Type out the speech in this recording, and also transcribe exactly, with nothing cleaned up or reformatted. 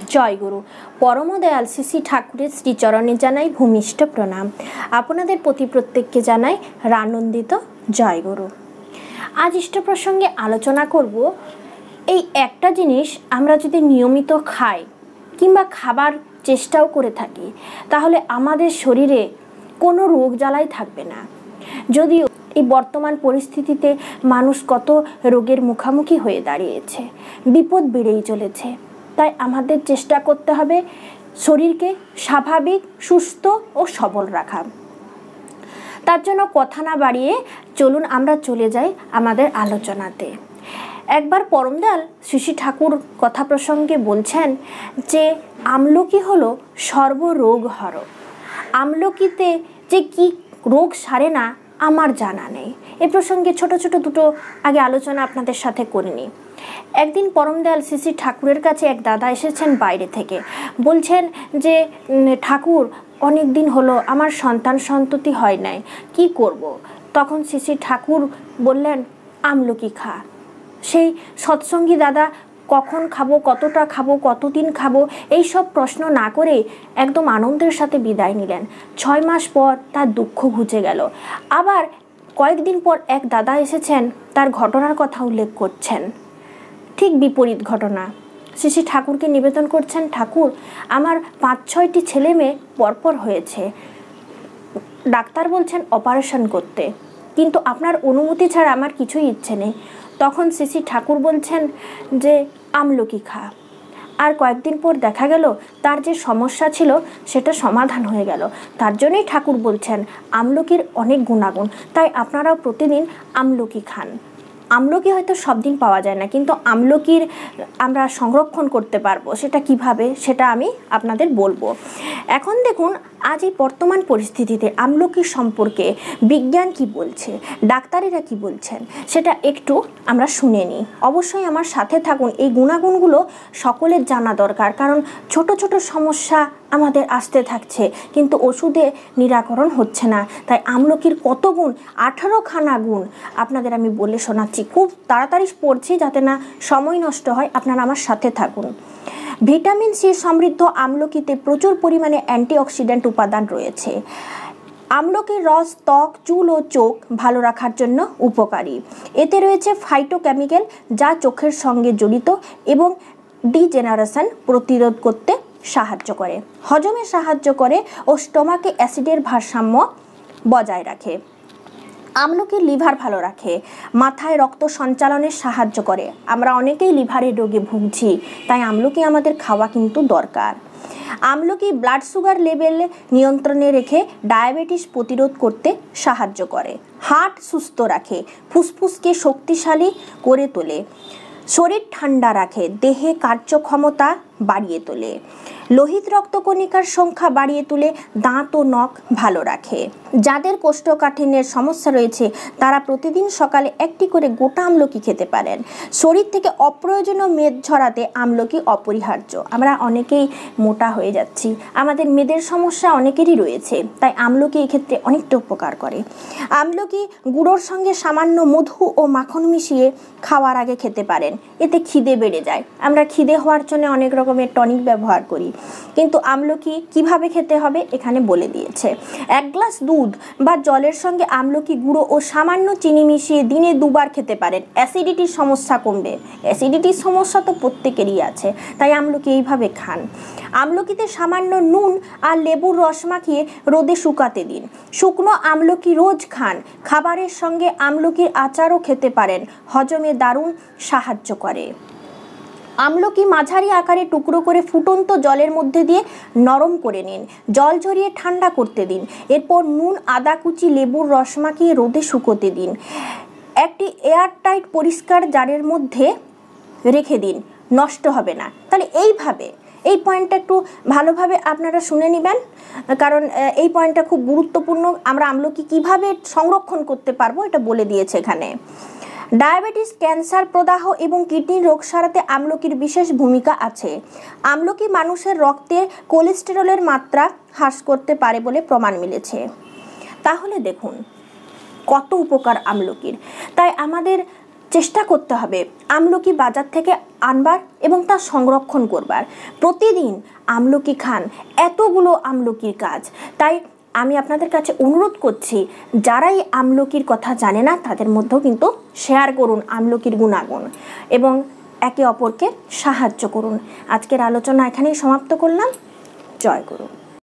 জয়গুরু। পরম দয়াল শ্রী শ্রী ঠাকুরের শ্রীচরণে জানাই ভূমিষ্ঠ প্রণাম। আপনাদের প্রতি প্রত্যেককে জানাই রানন্দিত জয়গুরু। আজ ইষ্ট প্রসঙ্গে আলোচনা করব, এই একটা জিনিস আমরা যদি নিয়মিত খাই কিংবা খাবার চেষ্টাও করে থাকি, তাহলে আমাদের শরীরে কোনো রোগ জ্বালাই থাকবে না। যদিও এই বর্তমান পরিস্থিতিতে মানুষ কত রোগের মুখোমুখি হয়ে দাঁড়িয়েছে, বিপদ বেড়েই চলেছে, তাই আমাদের চেষ্টা করতে হবে শরীরকে স্বাভাবিক, সুস্থ ও সবল রাখা। তার জন্য কথা না বাড়িয়ে চলুন আমরা চলে যাই আমাদের আলোচনাতে। একবার পরম দয়াল শ্রী শ্রী ঠাকুর কথা প্রসঙ্গে বলছেন যে আমলকি হলো সর্বরোগ হরক। আমলকিতে যে কি রোগ সারে না আমার জানা নেই। এ প্রসঙ্গে ছোট ছোট দুটো আগে আলোচনা আপনাদের সাথে করে নিই। একদিন পরম দয়াল শ্রী শ্রী ঠাকুরের কাছে এক দাদা এসেছেন বাইরে থেকে। বলছেন যে ঠাকুর, অনেক দিন হলো আমার সন্তান সন্ততি হয় নাই, কি করব? তখন শ্রী শ্রী ঠাকুর বললেন, আমলকি খা। সেই সৎসঙ্গী দাদা কখন খাবো, কতটা খাবো, কতদিন খাবো, এই সব প্রশ্ন না করে একদম আনন্দের সাথে বিদায় নিলেন। ছয় মাস পর তার দুঃখ ঘুচে গেল। আবার কয়েকদিন পর এক দাদা এসেছেন, তার ঘটনার কথা উল্লেখ করছেন, ঠিক বিপরীত ঘটনা। শ্রী শ্রী ঠাকুরকে নিবেদন করছেন, ঠাকুর আমার পাঁচ ছয়টি ছেলে মেয়ে পরপর হয়েছে, ডাক্তার বলছেন অপারেশন করতে, কিন্তু আপনার অনুমতি ছাড়া আমার কিছুই ইচ্ছে নেই। তখন শ্রী শ্রী ঠাকুর বলছেন যে আমলকি খা। আর কয়েকদিন পর দেখা গেল তার যে সমস্যা ছিল সেটা সমাধান হয়ে গেল। তার জন্যই ঠাকুর বলছেন আমলকির অনেক গুণাগুণ, তাই আপনারাও প্রতিদিন আমলকি খান। আমলকি হয়তো সব দিন পাওয়া যায় না, কিন্তু আমলকির আমরা সংরক্ষণ করতে পারবো। সেটা কিভাবে, সেটা আমি আপনাদের বলবো। এখন দেখুন, আজ এই বর্তমান পরিস্থিতিতে আমলকি সম্পর্কে বিজ্ঞান কি বলছে, ডাক্তারেরা কি বলছেন, সেটা একটু আমরা শুনে নিই। অবশ্যই আমার সাথে থাকুন। এই গুণাগুণগুলো সকলের জানা দরকার, কারণ ছোট ছোট সমস্যা আমাদের আসতে থাকছে, কিন্তু ওষুধে নিরাকরণ হচ্ছে না। তাই আমলকির কত গুণ, আঠারো খানা গুণ আপনাদের আমি বলে শোনাচ্ছি। খুব তাড়াতাড়ি পড়ছি যাতে না সময় নষ্ট হয়, আপনারা আমার সাথে থাকুন। ভিটামিন সি সমৃদ্ধ আমলকিতে প্রচুর পরিমাণে অ্যান্টিঅক্সিডেন্ট উপাদান রয়েছে। আমলকির রস ত্বক, চুল ও চোখ ভালো রাখার জন্য উপকারী। এতে রয়েছে ফাইটোকেমিক্যাল যা চোখের সঙ্গে জড়িত এবং ডিজেনারেশন প্রতিরোধ করতে সাহায্য করে, হজমে সাহায্য করে ও স্টোমাকে অ্যাসিডের ভারসাম্য বজায় রাখে। আমলকি লিভার ভালো রাখে, মাথায় রক্ত সঞ্চালনে সাহায্য করে। আমরা অনেকেই লিভারের রোগে ভুগছি, তাই আমলকি আমাদের খাওয়া কিন্তু দরকার। আমলকি ব্লাড সুগার লেভেল নিয়ন্ত্রণে রেখে ডায়াবেটিস প্রতিরোধ করতে সাহায্য করে, হার্ট সুস্থ রাখে, ফুসফুসকে শক্তিশালী করে তোলে, শরীর ঠান্ডা রাখে, দেহে কার্যক্ষমতা বাড়িয়ে তোলে, লোহিত রক্তকণিকার সংখ্যা বাড়িয়ে তুলে, দাঁত ও নখ ভালো রাখে। যাদের কোষ্ঠকাঠিন্যের সমস্যা রয়েছে তারা প্রতিদিন সকালে একটি করে গোটা আমলকি খেতে পারেন। শরীর থেকে অপ্রয়োজনীয় মেদ ঝরাতে আমলকি অপরিহার্য। আমরা অনেকেই মোটা হয়ে যাচ্ছি, আমাদের মেদের সমস্যা অনেকেরই রয়েছে, তাই আমলকি এক্ষেত্রে অনেকটা উপকার করে। আমলকি গুঁড়োর সঙ্গে সামান্য মধু ও মাখন মিশিয়ে খাওয়ার আগে খেতে পারেন, এতে খিদে বেড়ে যায়। আমরা খিদে হওয়ার জন্য অনেক রকমের টনিক ব্যবহার করি, কিন্তু আমলকি কিভাবে খেতে হবে এখানে বলে দিয়েছে। এক গ্লাস দুধ বা জলের সঙ্গে আমলকি গুঁড়ো ও সামান্য চিনি মিশিয়ে দিনে দুবার খেতে পারেন, অ্যাসিডিটির সমস্যা কমবে। অ্যাসিডিটির সমস্যা তো প্রত্যেকেরই আছে, তাই আমলকি এইভাবে খান। আমলকিতে সামান্য নুন আর লেবুর রস মাখিয়ে রোদে শুকাতে দিন। শুকনো আমলকি রোজ খান। খাবারের সঙ্গে আমলকির আচারও খেতে পারেন, হজমে দারুণ সাহায্য করে। আমলকি মাঝারি আকারে টুকরো করে ফুটন্ত জলের মধ্যে দিয়ে নরম করে নিন, জল ঝরিয়ে ঠান্ডা করতে দিন। এরপর নুন, আদা কুচি, লেবুর রস মাখিয়ে রোদে শুকোতে দিন। একটি এয়ারটাইট পরিষ্কার জারের মধ্যে রেখে দিন, নষ্ট হবে না। তাহলে এইভাবে এই পয়েন্টটা একটু ভালোভাবে আপনারা শুনে নেবেন, কারণ এই পয়েন্টটা খুব গুরুত্বপূর্ণ। আমরা আমলকি কিভাবে সংরক্ষণ করতে পারবো এটা বলে দিয়েছে এখানে। ডায়াবেটিস, ক্যান্সার, প্রদাহ এবং কিডনির রোগ সারাতে আমলকির বিশেষ ভূমিকা আছে। আমলকি মানুষের রক্তে কোলেস্টেরলের মাত্রা হ্রাস করতে পারে বলে প্রমাণ মিলেছে। তাহলে দেখুন কত উপকার আমলকির। তাই আমাদের চেষ্টা করতে হবে আমলকি বাজার থেকে আনবার এবং তা সংরক্ষণ করবার। প্রতিদিন আমলকি খান, এতগুলো আমলকির কাজ। তাই আমি আপনাদের কাছে অনুরোধ করছি, যারাই আমলকির কথা জানে না তাদের মধ্যেও কিন্তু শেয়ার করুন আমলকির গুণাগুণ এবং একে অপরকে সাহায্য করুন। আজকের আলোচনা এখানেই সমাপ্ত করলাম। জয় গুরু।